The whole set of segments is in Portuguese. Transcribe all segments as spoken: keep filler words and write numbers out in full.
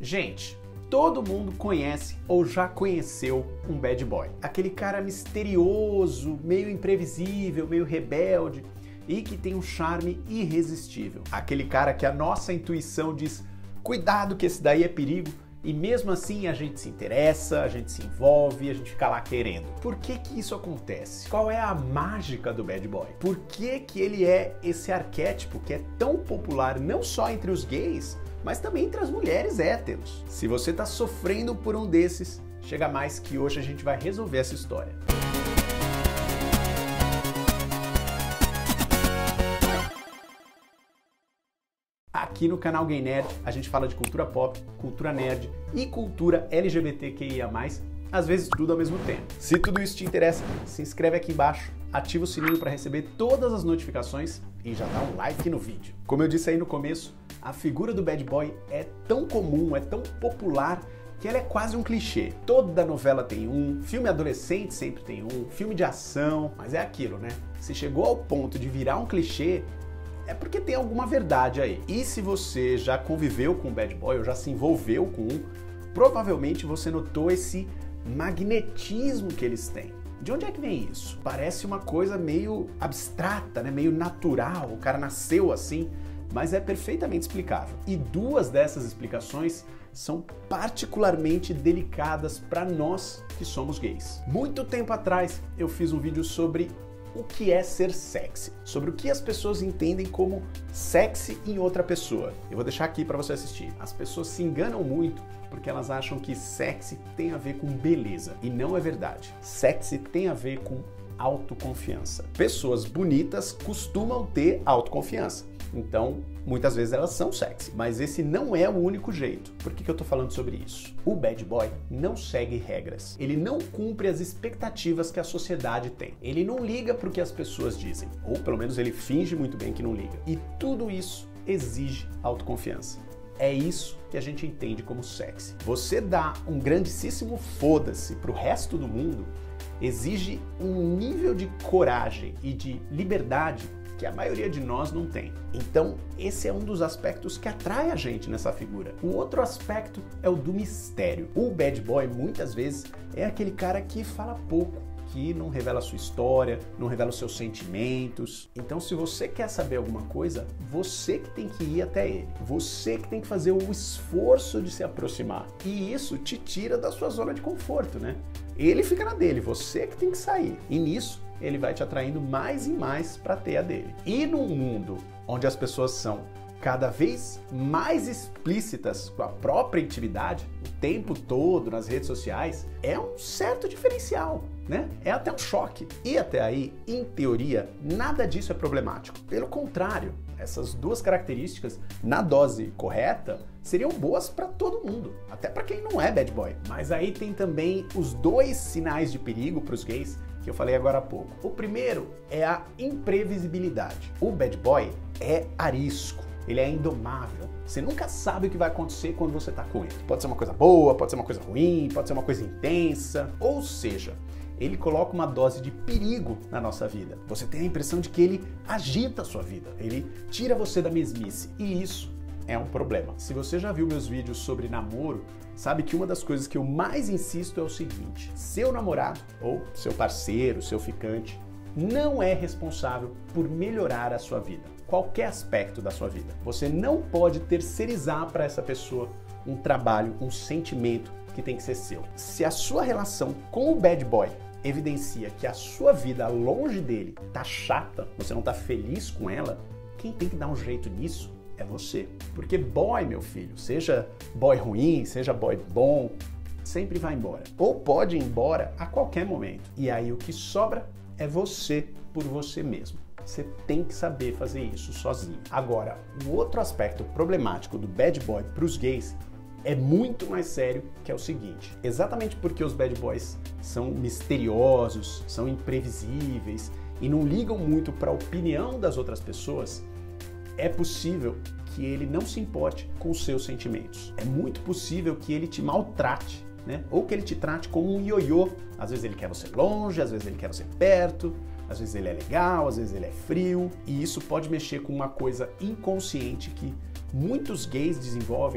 Gente, todo mundo conhece ou já conheceu um bad boy. Aquele cara misterioso, meio imprevisível, meio rebelde e que tem um charme irresistível. Aquele cara que a nossa intuição diz, cuidado que esse daí é perigo, e mesmo assim a gente se interessa, a gente se envolve, a gente fica lá querendo. Por que que isso acontece? Qual é a mágica do bad boy? Por que que ele é esse arquétipo que é tão popular não só entre os gays, mas também entre as mulheres héteros? Se você tá sofrendo por um desses, chega mais que hoje a gente vai resolver essa história. Aqui no canal Gay Nerd a gente fala de cultura pop, cultura nerd e cultura L G B T Q I A mais, às vezes tudo ao mesmo tempo. Se tudo isso te interessa, se inscreve aqui embaixo, ativa o sininho para receber todas as notificações e já dá um like no vídeo. Como eu disse aí no começo, a figura do bad boy é tão comum, é tão popular, que ela é quase um clichê. Toda novela tem um, filme adolescente sempre tem um, filme de ação, mas é aquilo, né? Se chegou ao ponto de virar um clichê, é porque tem alguma verdade aí. E se você já conviveu com um bad boy ou já se envolveu com um, provavelmente você notou esse magnetismo que eles têm. De onde é que vem isso? Parece uma coisa meio abstrata, né? Meio natural, o cara nasceu assim, mas é perfeitamente explicável. E duas dessas explicações são particularmente delicadas para nós que somos gays. Muito tempo atrás eu fiz um vídeo sobre o que é ser sexy, sobre o que as pessoas entendem como sexy em outra pessoa. Eu vou deixar aqui para você assistir. As pessoas se enganam muito porque elas acham que sexy tem a ver com beleza, e não é verdade. Sexy tem a ver com autoconfiança. Pessoas bonitas costumam ter autoconfiança, então muitas vezes elas são sexy, mas esse não é o único jeito. Por que que eu tô falando sobre isso? O bad boy não segue regras, ele não cumpre as expectativas que a sociedade tem, ele não liga pro que as pessoas dizem, ou pelo menos ele finge muito bem que não liga, e tudo isso exige autoconfiança. É isso que a gente entende como sexy. Você dá um grandíssimo foda-se pro resto do mundo exige um nível de coragem e de liberdade que a maioria de nós não tem. Então, esse é um dos aspectos que atrai a gente nessa figura. O outro aspecto é o do mistério. O bad boy, muitas vezes, é aquele cara que fala pouco, que não revela a sua história, não revela os seus sentimentos. Então, se você quer saber alguma coisa, você que tem que ir até ele. Você que tem que fazer o esforço de se aproximar. E isso te tira da sua zona de conforto, né? Ele fica na dele, você que tem que sair. E nisso, ele vai te atraindo mais e mais para ter a dele. E num mundo onde as pessoas são cada vez mais explícitas com a própria intimidade, o tempo todo nas redes sociais, é um certo diferencial, né? É até um choque. E até aí, em teoria, nada disso é problemático. Pelo contrário, essas duas características, na dose correta, seriam boas para todo mundo, até para quem não é bad boy. Mas aí tem também os dois sinais de perigo para os gays que eu falei agora há pouco. O primeiro é a imprevisibilidade. O bad boy é arisco, ele é indomável. Você nunca sabe o que vai acontecer quando você tá com ele. Pode ser uma coisa boa, pode ser uma coisa ruim, pode ser uma coisa intensa. Ou seja, ele coloca uma dose de perigo na nossa vida. Você tem a impressão de que ele agita a sua vida, ele tira você da mesmice. E isso é um problema. Se você já viu meus vídeos sobre namoro, sabe que uma das coisas que eu mais insisto é o seguinte: seu namorado, ou seu parceiro, seu ficante, não é responsável por melhorar a sua vida, qualquer aspecto da sua vida. Você não pode terceirizar para essa pessoa um trabalho, um sentimento que tem que ser seu. Se a sua relação com o bad boy evidencia que a sua vida longe dele tá chata, você não tá feliz com ela, quem tem que dar um jeito nisso é você. Porque boy, meu filho, seja boy ruim, seja boy bom, sempre vai embora. Ou pode ir embora a qualquer momento. E aí o que sobra é você por você mesmo. Você tem que saber fazer isso sozinho. Agora, o outro aspecto problemático do bad boy para os gays é muito mais sério, que é o seguinte: exatamente porque os bad boys são misteriosos, são imprevisíveis e não ligam muito para a opinião das outras pessoas, é possível que ele não se importe com os seus sentimentos. É muito possível que ele te maltrate, né? Ou que ele te trate como um ioiô. Às vezes ele quer você longe, às vezes ele quer você perto, às vezes ele é legal, às vezes ele é frio. E isso pode mexer com uma coisa inconsciente que muitos gays desenvolvem,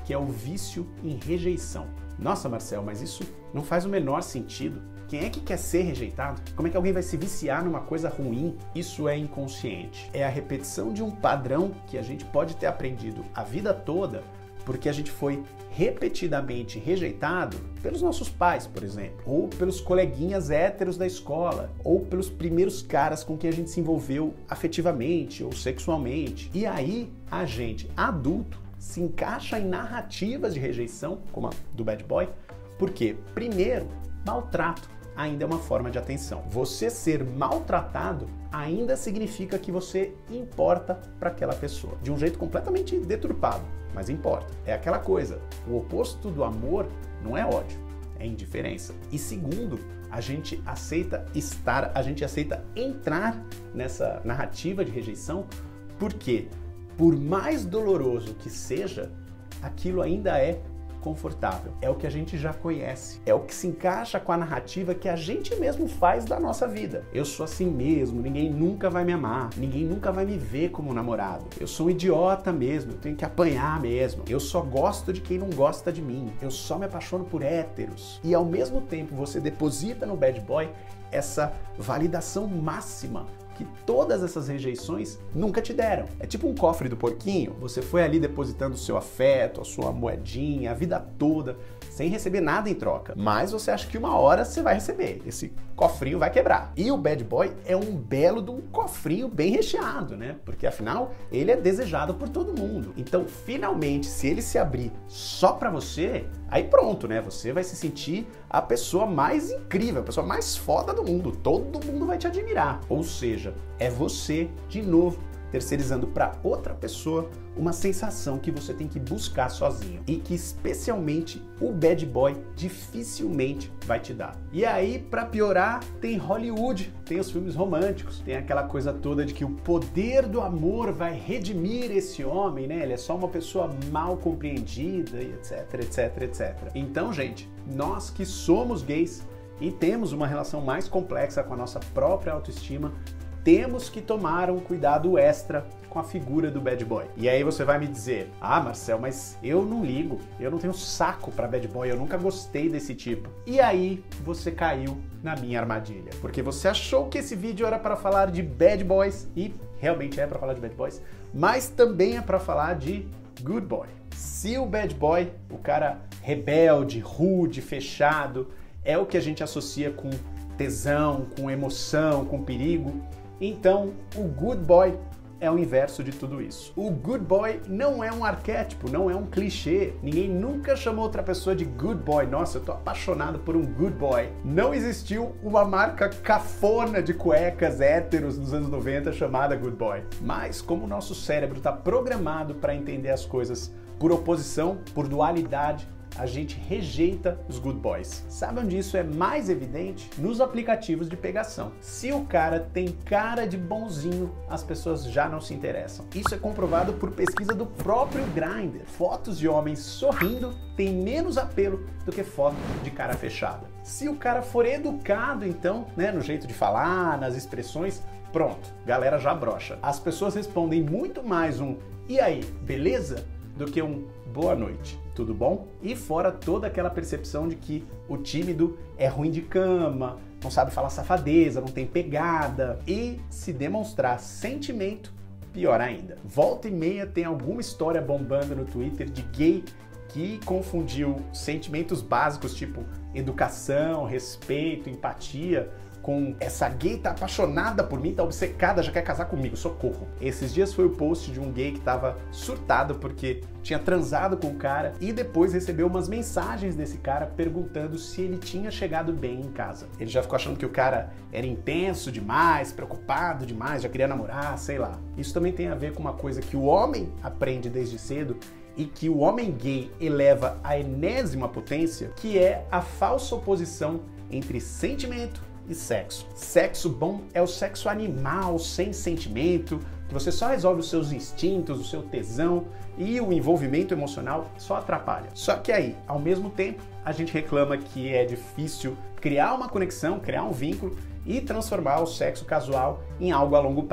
que é o vício em rejeição. Nossa, Marcel, mas isso não faz o menor sentido. Quem é que quer ser rejeitado? Como é que alguém vai se viciar numa coisa ruim? Isso é inconsciente. É a repetição de um padrão que a gente pode ter aprendido a vida toda porque a gente foi repetidamente rejeitado pelos nossos pais, por exemplo, ou pelos coleguinhas héteros da escola, ou pelos primeiros caras com quem a gente se envolveu afetivamente ou sexualmente. E aí, a gente, adulto, se encaixa em narrativas de rejeição, como a do bad boy, porque, primeiro, maltrato ainda é uma forma de atenção. Você ser maltratado ainda significa que você importa para aquela pessoa, de um jeito completamente deturpado, mas importa. É aquela coisa, o oposto do amor não é ódio, é indiferença. E segundo, a gente aceita estar, a gente aceita entrar nessa narrativa de rejeição porque, por mais doloroso que seja, aquilo ainda é confortável. É o que a gente já conhece. É o que se encaixa com a narrativa que a gente mesmo faz da nossa vida. Eu sou assim mesmo, ninguém nunca vai me amar, ninguém nunca vai me ver como namorado. Eu sou um idiota mesmo, eu tenho que apanhar mesmo. Eu só gosto de quem não gosta de mim. Eu só me apaixono por héteros. E ao mesmo tempo você deposita no bad boy essa validação máxima que todas essas rejeições nunca te deram. É tipo um cofre do porquinho, você foi ali depositando o seu afeto, a sua moedinha, a vida toda, sem receber nada em troca. Mas você acha que uma hora você vai receber, esse cofrinho vai quebrar. E o bad boy é um belo de um cofrinho bem recheado, né? Porque afinal, ele é desejado por todo mundo. Então, finalmente, se ele se abrir só pra você, aí pronto, né? Você vai se sentir a pessoa mais incrível, a pessoa mais foda do mundo. Todo mundo vai te admirar. Ou seja, é você, de novo, terceirizando para outra pessoa uma sensação que você tem que buscar sozinho e que especialmente o bad boy dificilmente vai te dar. E aí, para piorar, tem Hollywood, tem os filmes românticos, tem aquela coisa toda de que o poder do amor vai redimir esse homem, né? Ele é só uma pessoa mal compreendida e etc, etc, etcétera. Então, gente, nós que somos gays e temos uma relação mais complexa com a nossa própria autoestima, temos que tomar um cuidado extra com a figura do bad boy. E aí você vai me dizer, ah, Marcel, mas eu não ligo, eu não tenho saco pra bad boy, eu nunca gostei desse tipo. E aí você caiu na minha armadilha, porque você achou que esse vídeo era para falar de bad boys, e realmente é para falar de bad boys, mas também é para falar de good boy. Se o bad boy, o cara rebelde, rude, fechado, é o que a gente associa com tesão, com emoção, com perigo, então o good boy é o inverso de tudo isso. O good boy não é um arquétipo, não é um clichê. Ninguém nunca chamou outra pessoa de good boy. Nossa, eu tô apaixonado por um good boy. Não existiu uma marca cafona de cuecas héteros nos anos noventa chamada good boy. Mas como o nosso cérebro está programado para entender as coisas por oposição, por dualidade, a gente rejeita os good boys. Sabe onde isso é mais evidente? Nos aplicativos de pegação. Se o cara tem cara de bonzinho, as pessoas já não se interessam. Isso é comprovado por pesquisa do próprio Grindr. Fotos de homens sorrindo têm menos apelo do que foto de cara fechada. Se o cara for educado, então, né, no jeito de falar, nas expressões, pronto, galera já brocha. As pessoas respondem muito mais um "e aí, beleza?" do que um "boa noite, tudo bom?" E fora toda aquela percepção de que o tímido é ruim de cama, não sabe falar safadeza, não tem pegada. E se demonstrar sentimento, pior ainda. Volta e meia tem alguma história bombando no Twitter de gay que confundiu sentimentos básicos tipo educação, respeito, empatia, com essa gay tá apaixonada por mim, tá obcecada, já quer casar comigo, socorro. Esses dias foi o post de um gay que tava surtado porque tinha transado com o cara e depois recebeu umas mensagens desse cara perguntando se ele tinha chegado bem em casa. Ele já ficou achando que o cara era intenso demais, preocupado demais, já queria namorar, sei lá. Isso também tem a ver com uma coisa que o homem aprende desde cedo e que o homem gay eleva à enésima potência, que é a falsa oposição entre sentimento e sexo. Sexo bom é o sexo animal, sem sentimento, que você só resolve os seus instintos, o seu tesão, e o envolvimento emocional só atrapalha. Só que aí, ao mesmo tempo, a gente reclama que é difícil criar uma conexão, criar um vínculo e transformar o sexo casual em algo a longo prazo.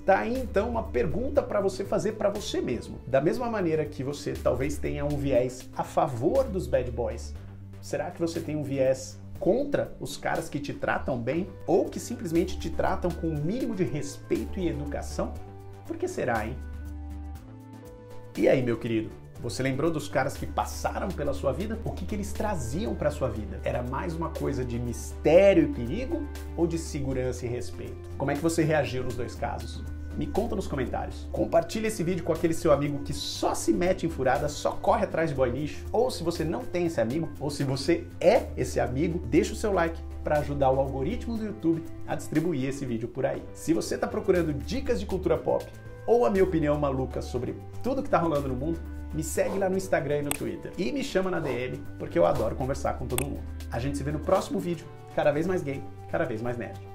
Tá aí então uma pergunta para você fazer para você mesmo. Da mesma maneira que você talvez tenha um viés a favor dos bad boys, será que você tem um viés contra os caras que te tratam bem ou que simplesmente te tratam com um mínimo de respeito e educação? Por que será, hein? E aí, meu querido? Você lembrou dos caras que passaram pela sua vida? O que, que eles traziam para sua vida? Era mais uma coisa de mistério e perigo ou de segurança e respeito? Como é que você reagiu nos dois casos? Me conta nos comentários. Compartilhe esse vídeo com aquele seu amigo que só se mete em furada, só corre atrás de boy lixo. Ou se você não tem esse amigo, ou se você é esse amigo, deixa o seu like para ajudar o algoritmo do YouTube a distribuir esse vídeo por aí. Se você está procurando dicas de cultura pop ou a minha opinião maluca sobre tudo que está rolando no mundo, me segue lá no Instagram e no Twitter. E me chama na D M, porque eu adoro conversar com todo mundo. A gente se vê no próximo vídeo, cada vez mais gay, cada vez mais nerd.